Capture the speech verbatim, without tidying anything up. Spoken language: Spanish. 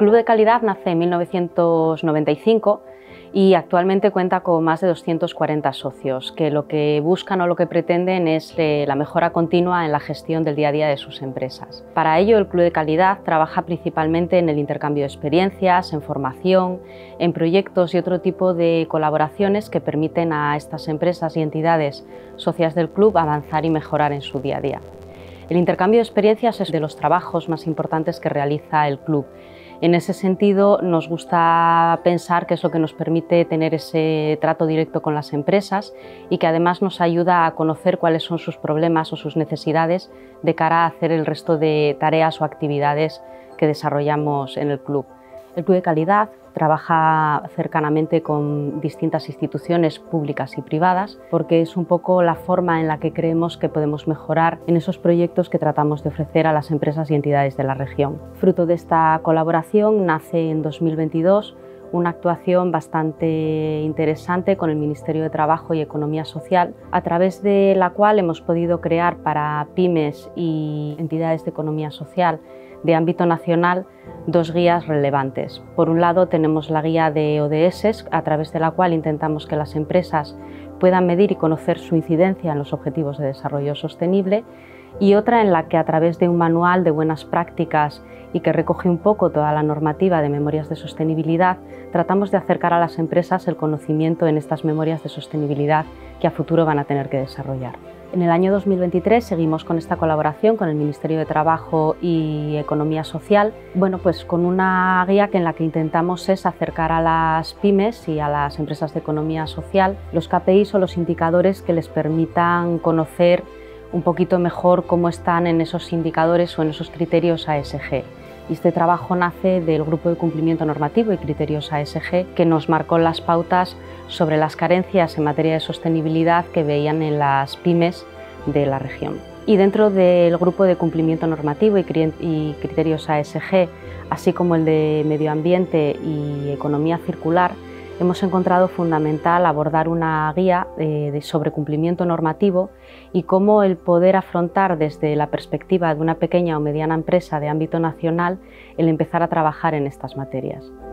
Club de Calidad nace en mil novecientos noventa y cinco y actualmente cuenta con más de doscientos cuarenta socios, que lo que buscan o lo que pretenden es eh, la mejora continua en la gestión del día a día de sus empresas. Para ello, el Club de Calidad trabaja principalmente en el intercambio de experiencias, en formación, en proyectos y otro tipo de colaboraciones que permiten a estas empresas y entidades socias del club avanzar y mejorar en su día a día. El intercambio de experiencias es de los trabajos más importantes que realiza el club. En ese sentido, nos gusta pensar que es lo que nos permite tener ese trato directo con las empresas y que además nos ayuda a conocer cuáles son sus problemas o sus necesidades de cara a hacer el resto de tareas o actividades que desarrollamos en el club. El Club de Calidad trabaja cercanamente con distintas instituciones públicas y privadas porque es un poco la forma en la que creemos que podemos mejorar en esos proyectos que tratamos de ofrecer a las empresas y entidades de la región. Fruto de esta colaboración nace en dos mil veintidós una actuación bastante interesante con el Ministerio de Trabajo y Economía Social, a través de la cual hemos podido crear para pymes y entidades de economía social de ámbito nacional dos guías relevantes. Por un lado tenemos la guía de O D S, a través de la cual intentamos que las empresas puedan medir y conocer su incidencia en los Objetivos de Desarrollo Sostenible, y otra en la que a través de un manual de buenas prácticas y que recoge un poco toda la normativa de memorias de sostenibilidad, tratamos de acercar a las empresas el conocimiento en estas memorias de sostenibilidad que a futuro van a tener que desarrollar. En el año dos mil veintitrés seguimos con esta colaboración con el Ministerio de Trabajo y Economía Social, bueno, pues con una guía que en la que intentamos es acercar a las pymes y a las empresas de economía social los K P Is o los indicadores que les permitan conocer un poquito mejor cómo están en esos indicadores o en esos criterios A S G. Y este trabajo nace del Grupo de Cumplimiento Normativo y Criterios A S G, que nos marcó las pautas sobre las carencias en materia de sostenibilidad que veían en las pymes de la región. Y dentro del Grupo de Cumplimiento Normativo y Criterios A S G, así como el de Medio Ambiente y Economía Circular, hemos encontrado fundamental abordar una guía eh, de sobre cumplimiento normativo y cómo el poder afrontar desde la perspectiva de una pequeña o mediana empresa de ámbito nacional el empezar a trabajar en estas materias.